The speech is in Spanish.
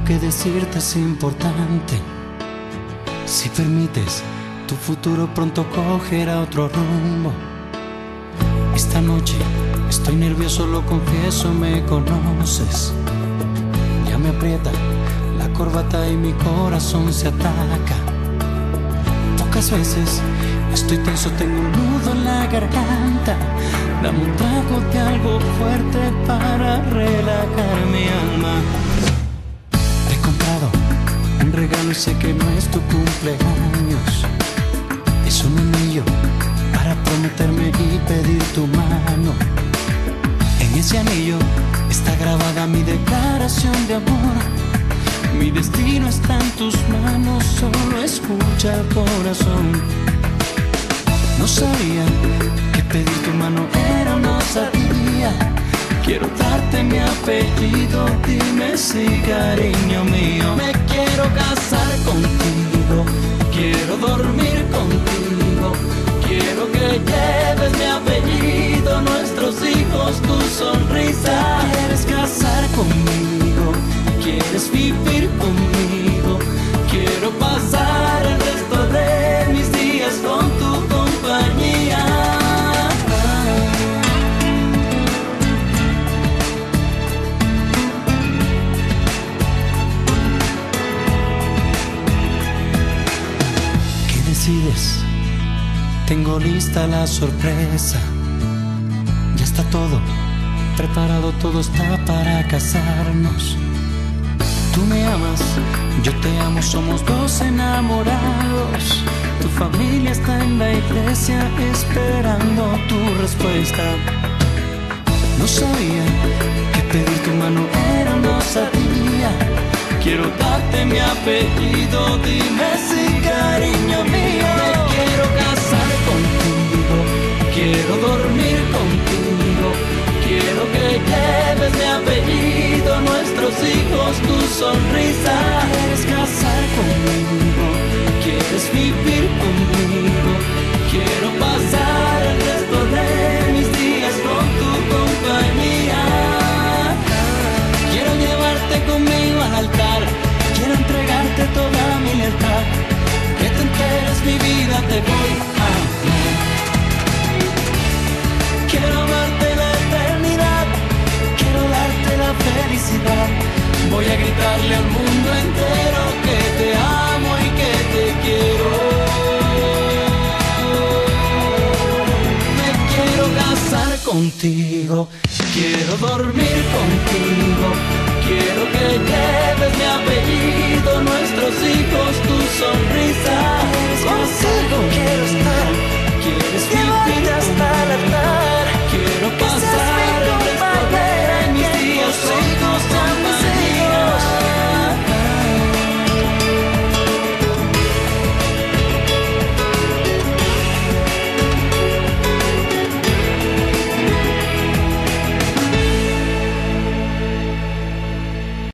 que decirte es importante. Si permites, tu futuro pronto cogerá otro rumbo. Esta noche estoy nervioso, lo confieso, me conoces. Ya me aprieta la corbata y mi corazón se ataca. Pocas veces estoy tenso, tengo un nudo en la garganta. Dame un trago de algo fuerte para relajar mi alma. Te he comprado un regalo y sé que no es tu cumpleaños. Es un anillo para prometerme y pedir tu mano. En ese anillo está grabada mi declaración de amor. Mi destino está en tus manos, solo escucha el corazón. No sabía que pedir tu mano era una osadía. Quiero darte mi apellido, dime si, cariño mío. Me quiero casar contigo, quiero dormir contigo. Quiero que lleves mi apellido, nuestros hijos, tu sonrisa. ¿Quieres casar conmigo? ¿Quieres vivir conmigo? Quiero pasar el resto de mis días con tu compañía. ¿Qué decides? Tengo lista la sorpresa. Ya está todo preparado, todo está para casarnos. Tú me amas, yo te amo, somos dos enamorados. Tu familia está en la iglesia esperando tu respuesta. No sabía que pedir tu mano era una osadía. Quiero darte mi apellido, dime si, cariño mío. Me quiero casar contigo, quiero dormir contigo. Quiero que lleves mi apellido, nuestros hijos, tu sonrisa. ¿Quieres casar conmigo? ¿Quieres vivir conmigo? Quiero pasar el resto de mis días con tu compañía. Quiero llevarte conmigo al altar, quiero entregarte toda mi lealtad. Que te enteres mi vida, te voy a amar. Quiero amarte la eternidad, quiero darte la felicidad. Voy a gritarle al mundo entero que te amo y que te quiero. Me quiero casar contigo, quiero dormir contigo. Quiero que lleves mi apellido, nuestros hijos, tu sonrisa. Contigo quiero estar, quieres